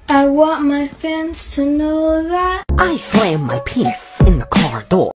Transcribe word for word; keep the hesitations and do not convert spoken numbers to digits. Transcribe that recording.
I want my fans to know that I slam my penis in the car door.